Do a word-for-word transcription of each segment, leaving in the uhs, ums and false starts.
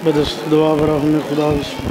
बदस्त दुआ बरहम खुदा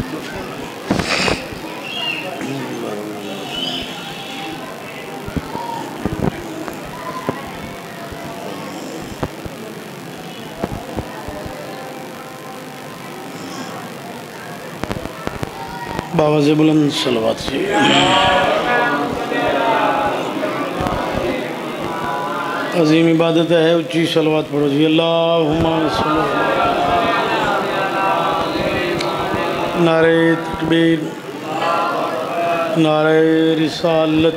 बाबा से बुलंद सलवात से अजीम इबादत है, ऊँची सलवात पढ़ो जी। अल्लाहुम्मा सल्ली नारे तकबीर, नारे रिसालत,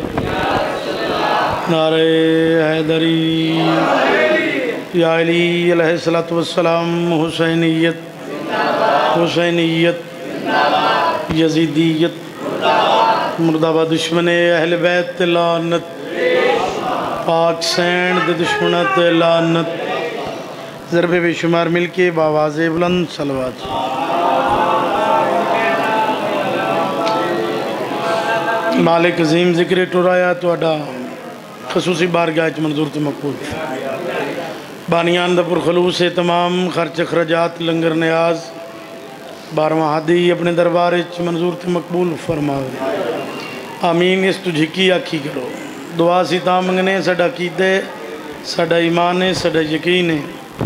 नारे हैदरी, या अली अलैहिस्सलातु वस्सलाम, हुसैनियत हुसैनियत यजीदियत मुर्दाबाद, दुश्मने अहल बैत लानत, पाक सैन दे दुश्मन ते लानत। ज़रबे बेशुमार मिल के बावाज़े बुलंद सलवात। मालिक अजीम जिक्र टुराया तुहाडा खसूसी बारगाह च मंजूर ते मकबूल। बानियान दा पुरखलूस तमाम खर्च अखराजात लंगर न्याज बारवा हादी अपने दरबार च मंजूर ते मकबूल फरमावे। आमीन। इस तू झिकी आखी करो दुआ सी तां मंगने, साडा कीदे साडा ईमान है, साडा यकीन है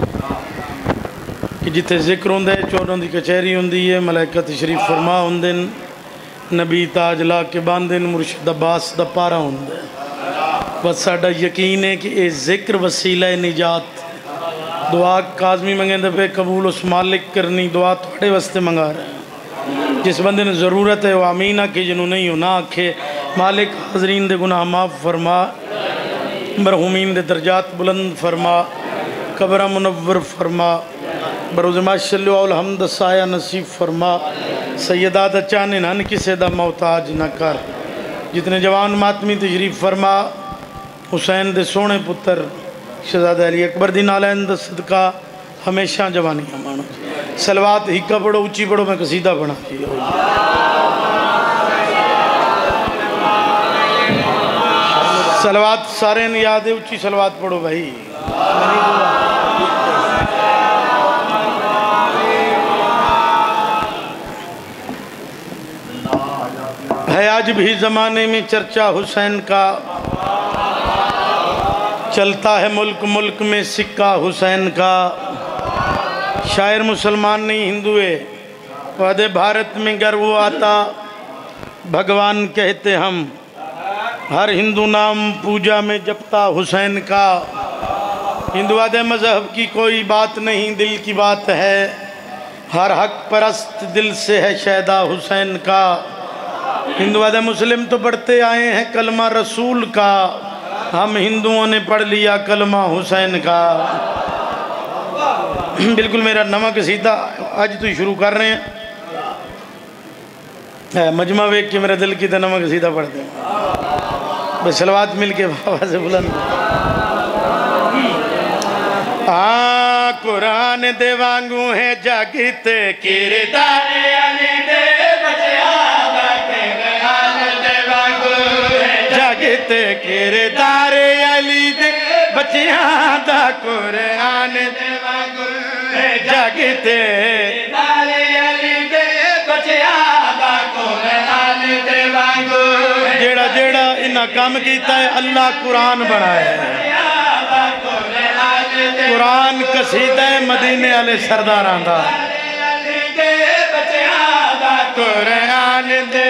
कि जिथे जिक्र होंदा है चौरों की कचहरी होंदी है, मलाइका तशरीफ फरमा होंदे न, नबी ताज ला के बांधे न, मुर्शिद अब्बास दा पारा होंदा है। बस साडा यकीन है कि ये जिक्र वसीला निजात। दुआ काजमी मंगे पे कबूल उस मालिक करनी, दुआ थोड़े वास्ते मंगा रहे हैं। जिस बंदे ने ज़रूरत है वो आमीन आखे, जिन्होंने नहीं हो ना आखे। मालिक हाजरीन दे गुनाह माफ़ फरमा, मरहूमीन दे दर्जात बुलंद फरमा, कब्र मुनव्वर फरमा, बरोज़ माशअल्लाह अल हम्द साया नसीब फरमा। सैयदा दा चाने नन किसे दा मोहताज न कर। जितने जवान मातमी तशरीफ फरमा, हुसैन दे सोहने पुत्र शहजादा अली अकबर दी नालैन दा सदका हमेशा जवानियां मानो। सलवात हिक्का पढ़ो, उच्ची पढ़ो, मैं कसीदा बना सलवात सारे ने याद है, उच्ची सलवात पढ़ो भाई। है आज भी ज़माने में चर्चा हुसैन का, चलता है मुल्क मुल्क में सिक्का हुसैन का। शायर मुसलमान नहीं हिंदू है, वादे भारत में गर्व आता, भगवान कहते हम, हर हिंदू नाम पूजा में जपता हुसैन का। हिंदू वादे मज़हब की कोई बात नहीं, दिल की बात है, हर हक परस्त दिल से है शैदा हुसैन का। हिंदू वादे मुस्लिम तो पढ़ते आए हैं कलमा रसूल का, हम हिंदुओं ने पढ़ लिया कलमा हुसैन का। बिल्कुल मेरा नवा कसीदा आज तो शुरू कर रहे हैं, मजमा वेख के मेरा दिल की तो नवा कसीदा पढ़ते हैं। बस सलवात मिल के बाबा से बुलंद। हाँ कुरान दे वांगू है जागते किरदार अली दे बचिया, जागते किरदार अली दे बचिया दा कुरान दे वांगू है जागते अली दे बचिया दा कुरान दे वांगू। जेड़ा जेड़ा इन्हां काम कीता है अल्लाह कुरान बनाया है। कुरान कसीदा मदीने वाले सरदारां दा, कुरान दे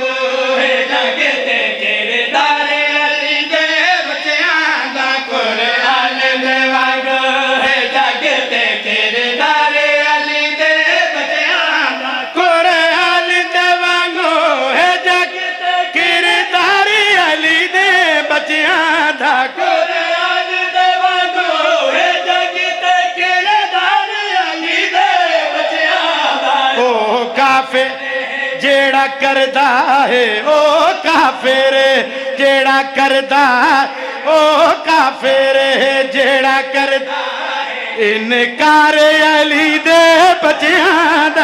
जेड़ा करदा है ओ काफिर, जेड़ा करदा ओ काफिर, जेड़ा करदा इनकार अली दे बचियां दा।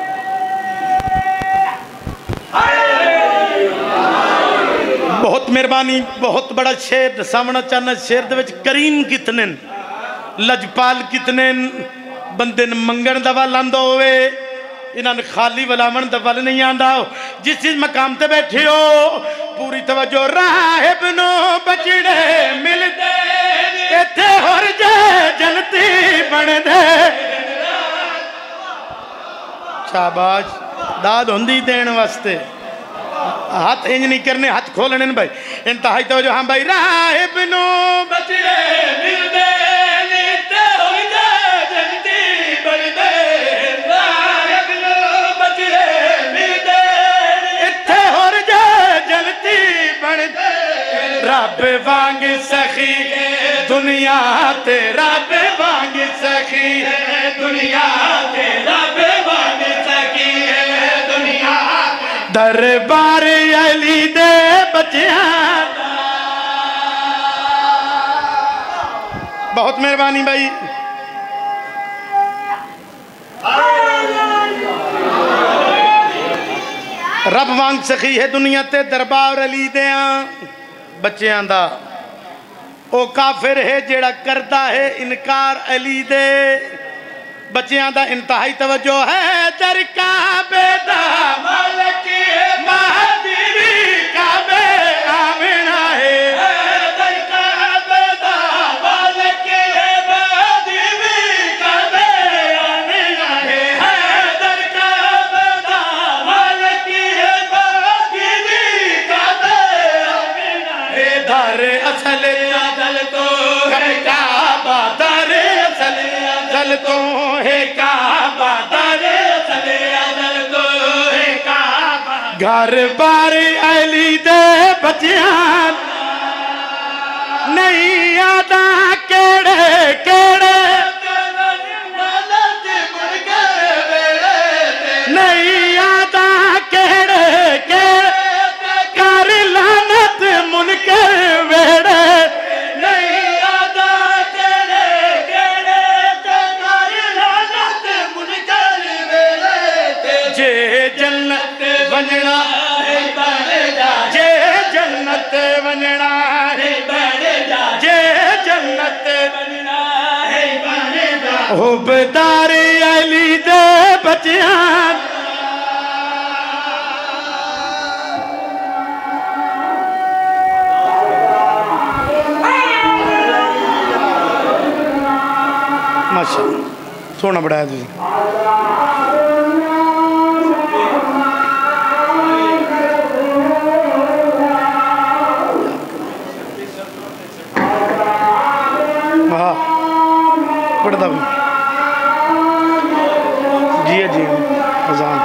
बहुत मेहरबानी। मेहरबानी बहुत बड़ा शेर सामना चाहना शेर दे विच करीम कितने लजपाल कितने बंदे मंगण दा वल आंदा होवे इन्होंने खाली वलावन दा वल नहीं आंदा जिस चीज मकाम ते बैठे हो पूरी तवज्जो राहिब नो बचड़े मिलदे इत्थे होर जे जनती बनदे शाबाश दाद होंदी देण वास्ते हाथ इंज नहीं करने हाथ खोलने भाई इंतहाई तवज्जो हाँ भाई राहिब नो बचड़े मिलदे इत्थे होर जे जनती बनदे राहिब नो बचड़े मिलदे इत्थे होर जे जनती बनदे रब वांग सखी दुनिया ते रब वांग सखी दुनिया ते रब वांग सखी दुनिया दरबार अली दे बच्चियां बहुत मेहरबानी भाई रब वांग सखी है दुनिया ते दरबार अली दे बच्चियां दा ओ काफिर है जेड़ा करता है इनकार अली दे बच्चियां दा इंतहाई तवज्जो है दर काबे दा मालिक महदी काबे आमिना है दर काबे दा मालिक महदी काबे आमिना है दर काबे दा मालिक महदी काबे आमिना है दर असल अदल तो है काबा दर असल अदल तो है काबा दर असल अदल तो है काबा घर बार अली दे बच्चियां नहीं आदा केड़े केड़े नहीं आदा केड़े केड़े कर लानत मुनकर वेड़े नहीं आदा केड़े केड़े कर लानत मुनकर वेड़े जे जन्नत वंजना है बने जा जे जन्नत वंजना है बने जा जे जन्नत वंजना है बने जा हुबदार अली दे बच्चियां माशाअल्लाह सोना बढ़ाया तुझे हाँ पढ़ता भी जी जी अजान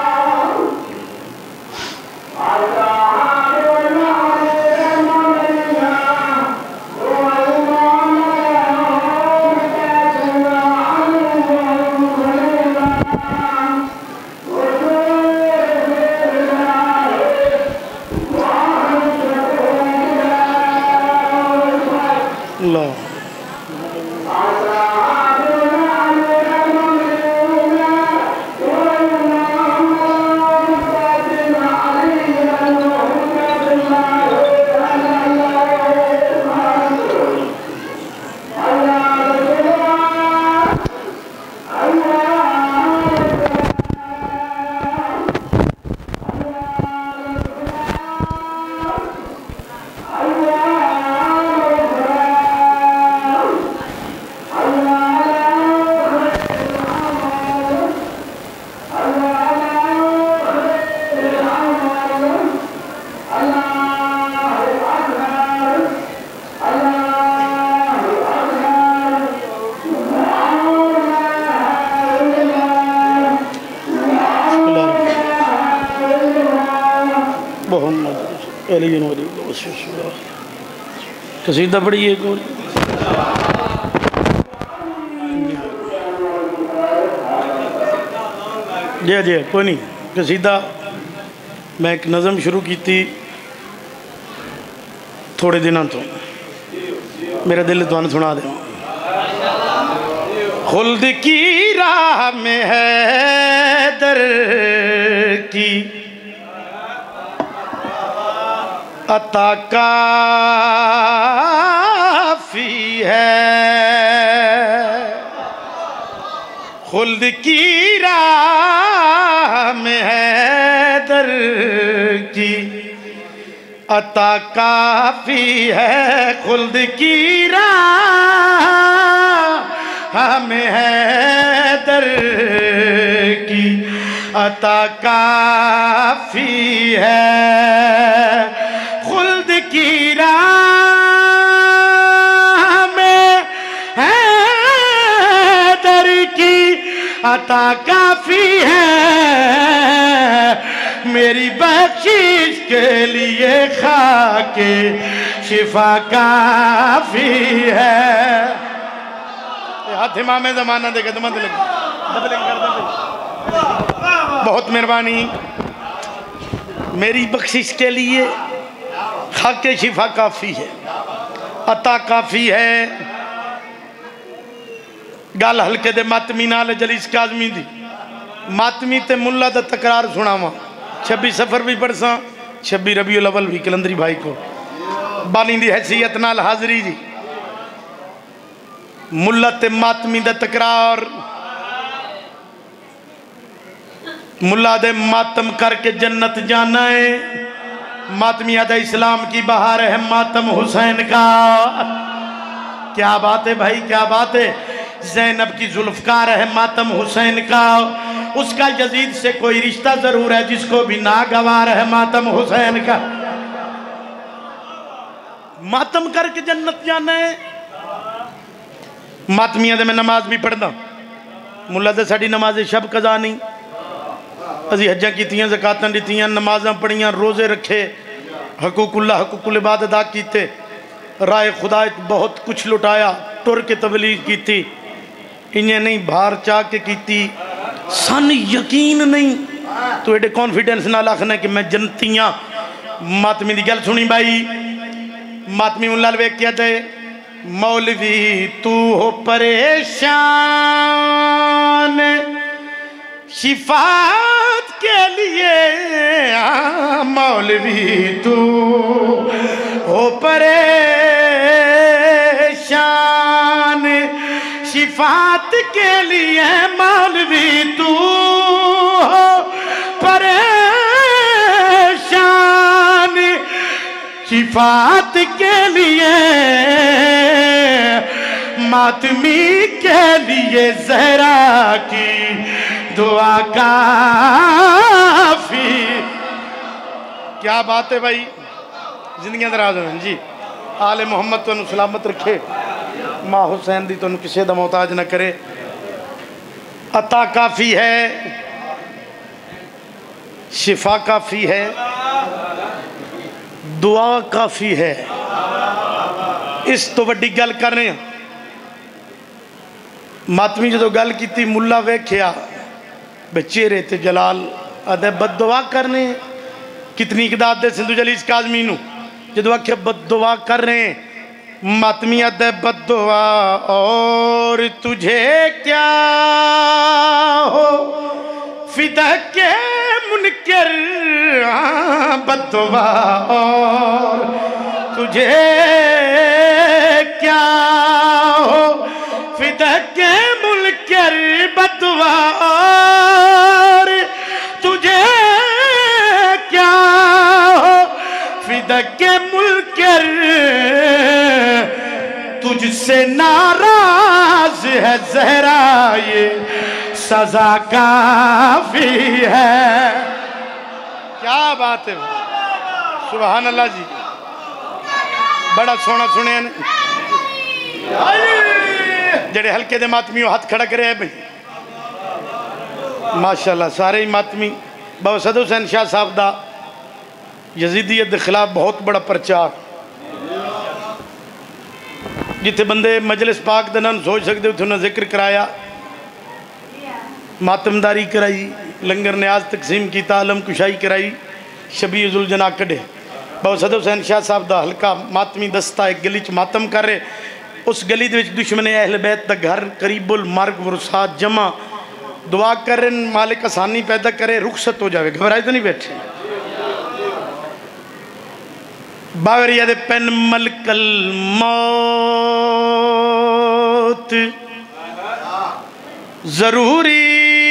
अल्लाह कसीदा पढ़िए कोई जी जी कोई नहीं कसीदा मैं एक नज़म शुरू की थी थोड़े दिनों तो मेरा दिल तुहानू सुना दे खुल्द की राह में है दर की अता काफी है, खुल्द की राह में है दर की। अता काफी है, खुल्द की राह में है दर की। अता काफी है, खुल्द की राह में है दर की। अता काफी है, मेरी बख्शिश के लिए खाके शिफा काफी है। हाथ इमाम ज़माना देखे तो मत लगे, डबलिंग कर दे। बहुत मेहरबानी, मेरी बख्शिश के लिए खाके शिफा काफ़ी है, अता काफ़ी है। गल हल्के दे मातमी नाल जलीस काज़मी दी। मातमी ते मुल्ला दा तकरार सुनावा। छब्बीस सफ़र भी पढ़सा, छब्बीस रबीउल अव्वल भी कलंदरी भाई को बानी दी हैसियत नाल हाज़री जी। मुल्ला ते मातमी दा तकरार। मुल्ला दे मातम करके जन्नत जाना है, मातमी आदा इस्लाम की बहार है मातम हुसैन का। क्या बात है भाई, क्या बात है। ज़ैनब की जुल्फ़कार है मातम हुसैन का। उसका यजीद से कोई रिश्ता जरूर है, जिसको भी नागवार है मातम हुसैन का। मातम करके जन्नत जाना है। मातमिया दे मैं नमाज भी पढ़दा, मुल्ला दे साड़ी नमाज शब कज़ा नहीं। असी हज्जां कीतियां, ज़कातां दित्तियां, नमाज़ां पढ़ियां, रोज़े रखे, हकूकुल्लाह हकूकुल इबाद अदा कीते, राय खुदा बहुत कुछ लुटाया, टुर के तबलीग की। इन्हें नहीं बाहर चाह के की, सन यकीन नहीं तो एडे कॉन्फिडेंस नाल आखना कि मैं जनतियां। मातमी की गल सुनी भाई। मातमी मुल्ला वेख के दे, मौलवी तू हो परेशान शिफात के लिए। मौलवी तू हो परेशान शिफात के लिए। मौलवी तू हो परेशान शिफात के लिए। मातमी के लिए ज़हरा की दुआ काफी। क्या बात है भाई, जिंदगी दराज हो जी। आले मोहम्मद तुम सलामत रखे, माँ हुसैन दी तुम किसी का मोहताज न करे। अता काफ़ी है, शिफा काफ़ी है, दुआ काफ़ी है। इस तो वड्डी गल कर रहे हैं। मातमी जो गल की, मुल्ला वेख्या चेहरे ते जलाल अदे बददुआ करने। कितनी इकदाद दे सिंधु जलीस काज़मी नू जो आखे बददुआ कर रहे। मातमी अदे बददुआ और तुझे क्या हो फिदा के मुनकर। बददुआ और तुझे क्या हो फिदा के मुनकर। बददुआ और तुझे क्या हो फिदा के मुनकर। तुझसे नाराज है ज़हरा ये सजा काफी है। क्या बात है, सुभान अल्लाह जी। बड़ा सोना सुने जेड़े हल्के दे मातमी हाथ खड़ा करे है भाई, माशाअल्लाह। सारे ही मातमी बाबा सद हुसैन शाह साहब का यजीदियत के खिलाफ बहुत बड़ा प्रचार। जिथे बंदे मजलिस पाक दा नाम सोच सकते उथे उन्हें जिक्र कराया, मातमदारी कराई, लंगर न्याज तकसीम की, आलम कुशाई कराई, शबी उजुल जना कढ़े। बाबा सद हुसैन शाह साहब का हल्का मातमी दस्ता एक गली च मातम कर रहे। उस गली के दुश्मन अहल बैत का घर करीबुल मार्ग वरसात जमा दुआ कर रहे, मालिक आसानी पैदा करे, रुखसत हो जाए, घबराए तो नहीं बैठे। बावरिया दे पेन मलकल मौत जरूरी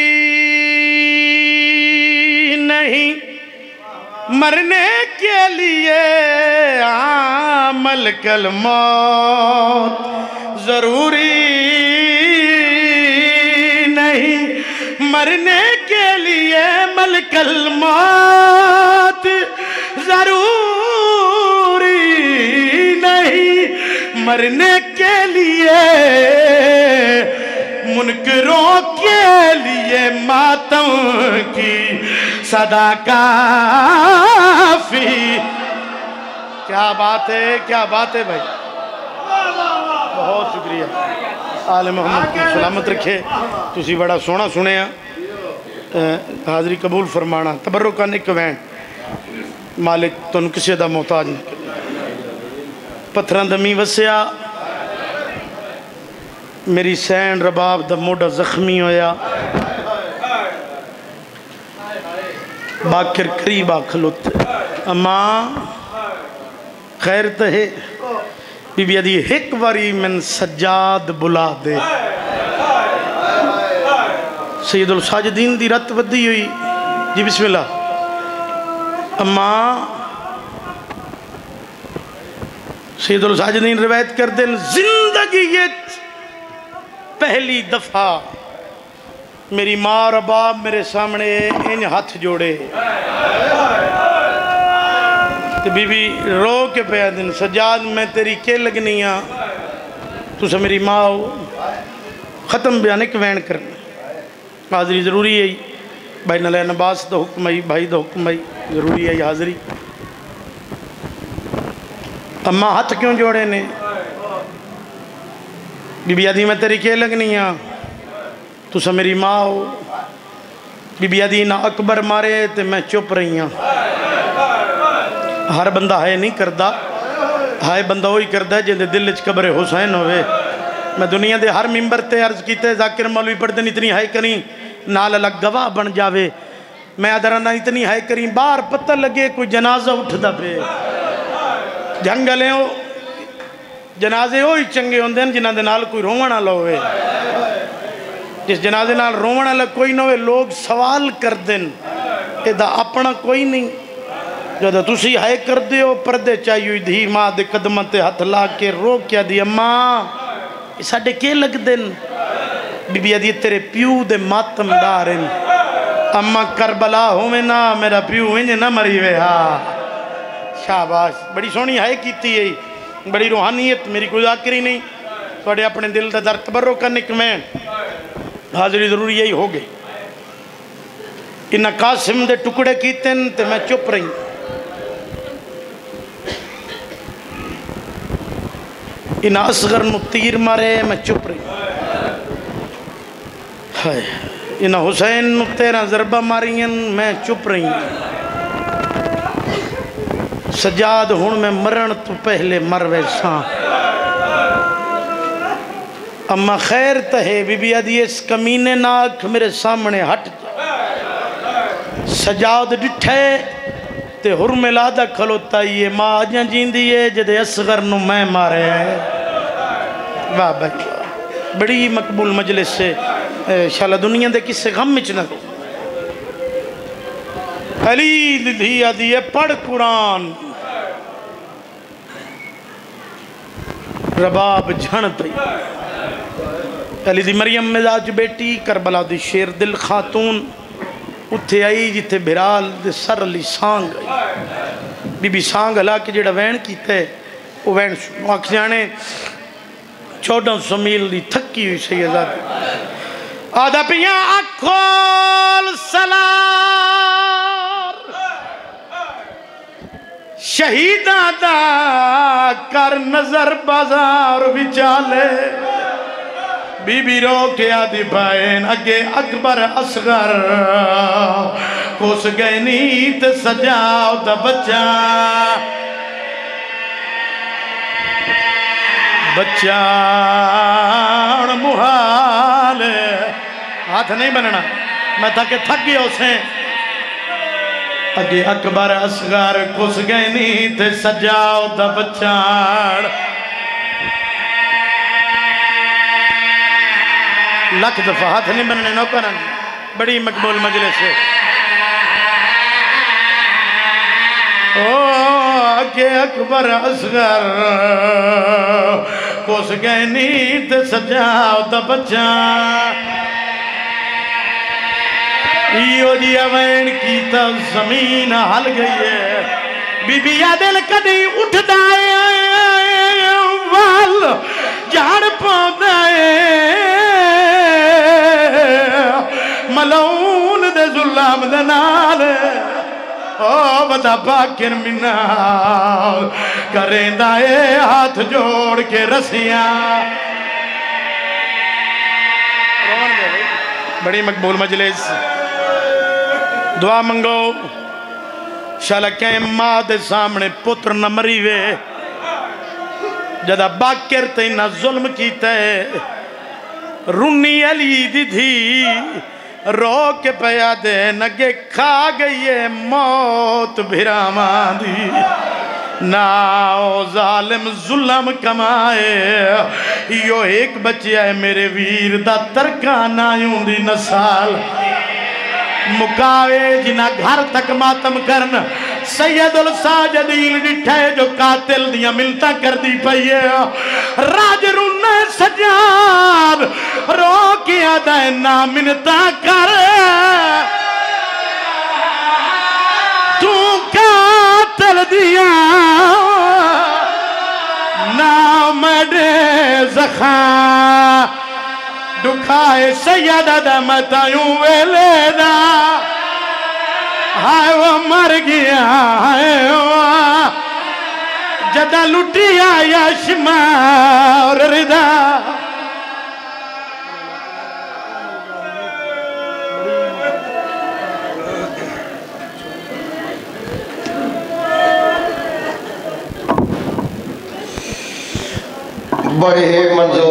नहीं मरने के लिए, हाँ मलकल मौत जरूरी नहीं मरने के लिए, मलकल मौत जरूरी नहीं मरने के लिए, मुनकरों के लिए मातम की सदा काफी। क्या बात है, क्या बात है भाई, बहुत शुक्रिया। आले मोहम्मद की सलामत रखे। तुसी बड़ा सोहना सुनिया, हाज़री कबूल फरमाना। तबर्रुक निक वैन मालिक तुम किसी का मोहताज नहीं। पत्थर दमी वसिया, मेरी सैन रबाब दा मोढा जख्मी होया, बाकिर करीब आ खलोते। अम्मा खैर तो है, बीबी आदि एक बारी मैन सज्जाद बुला दे। सैयदुल साजिदीन दी रत वधी हुई जी, बिस्मिल्लाह। अम्मा सैयदुल साजिदीन रिवायत कर देन, जिंदगी ये पहली दफा मेरी माँ और बाप मेरे सामने इन हाथ जोड़े तो बीबी रो के पे दिन, सजाद मैं तेरी के लगनी आ, तुस मेरी माँ हो। ख़त्म बयान एक वैन करना हाज़री ज़रूरी है। भाई नलैन अब्बास तो हुक्म आई, भाई तो हुक्म आई, ज़रूरी है हाज़री। अम्मा हाथ क्यों जोड़े ने? बीबी आदि मैं तेरी के लगनी आ, तुस मेरी माँ हो। बीबी आदि ना अकबर मारे तो मैं चुप रही हाँ। हर बंदा है नहीं करता, हाय बंदा वही करता है जिंदे दिल च कब्र हुसैन होवे। मैं दुनिया के हर मिंबर ते अर्ज किते, जाकिर मौलवी पढ़ते इतनी हाय करी नाल अलग गवाह बन जावे। मैं अदराना इतनी हाय करी बाहर पता लगे कोई जनाजा उठता पे। जंगल है जनाजे वो ही चंगे होंगे जिन्हों के नाल कोई रोवण वाला होवे। जिस जनाजे नाल रोवण वाला कोई ना हो, लोग सवाल कर देन, इहदा अपना कोई नहीं। जब तुसी हाय कर दे हो परदे चाहिए हुई धी माँ के कदम ते हथ ला के रो क्या दी, अम्मा साडे के लगदे न? बीबी आदि तेरे प्यू दे मातमदार हैं। अम्मा करबला होवे ना मेरा प्यू इंज ना मरी वे। हाँ शाबाश, बड़ी सोहनी हाय कीती है, बड़ी रूहानियत। मेरी कोई आखिरी नहीं, थोड़े अपने दिल का दर्द तबर्रो करने के मैं हाज़री जरूरी यही हो गई। इन्हें कासिम दे टुकड़े कीते तो मैं चुप रही। इन्हें असगर नूं तीर मारे मैं चुप रही। हाय इन्हें हुसैन नूं तेरह जरबा मारियन मैं चुप रही। सजाद हुण मैं मरण तो पहले मर वैसा। अम्मा खैर तो है? बीबी आदि इस कमीने नाक मेरे सामने हट जा। सजाद डिठे ते हुर मिलादा खलोता ये माँ अजा जींदी है जदे असगर नूं मैं मारे। वाह भाई बड़ी मकबूल मजलिस से शाला दुनिया दे किसे गम विच ना। अली दी आदि है पढ़ कुरान, रबाब झण पई। अली दी मरियम मिजाज बेटी करबला दी शेर दिल खातून उत्थे आई जिथे बिराल दे सर अली सांग आई। बीबी सांग हला के जेड़ा वैन कीता वो वैन आख जाने चौदह सौ मील दी थकी हुई सैयदादी आदा पिया अखोल सलार शहीदा दा कर नजर बाजार विचाले। बीबी रो के आदि भैन अगे अकबर असगर कुस गए नीत सजाओ द बच्चा बच्चा मुहाल। हाथ नहीं बनना, मैं थके थक गया उसे। अगे अकबर असगर घुस गए नी ते सजाओ दा बचाड़ लख दफा हाथ नहीं बनने नौकर बड़ी मकबूल मजलिस है। ओ अगे अकबर असगर घुस गए नी ते सजाओ दा बचाड़ यो जी अवैन की तो जमीन हल गई है। बीबिया दिल कदी उठदा वाल झाड़ पौधा मलून दे जुल्म दे नाल ओ बदा बाकिर मिना करेंदा ए हाथ जोड़ के रसियां बड़ी मकबूल मजलिस। दुआ मंगो शाला कै मां दे सामने पुत्र न मरी वे जदा बाकिर ते ना जुल्म कीता है। रुन्नी अली दी थी रो के पया दे नगे खा गई है मौत भिरामा दी ना ओ जालिम जुल्म कमाए यो एक बच्चा है मेरे वीर दा तरका ना यूंदी नसाल मुकावे जिना घर तक मातम करन सैयदुल साजिदीन डिठे जो कातिल दियां मिलता करदी पई है। राज रुन्ने सजाद रो के आदा ना मिन्नता कर तू कातिल दिया ना मडे जखा दुखाए सैयदा दा मतायूं वेले दा हाय वो मर गया हाय वो जदा लुटिया यशमा और रिदा बड़े मंजूर।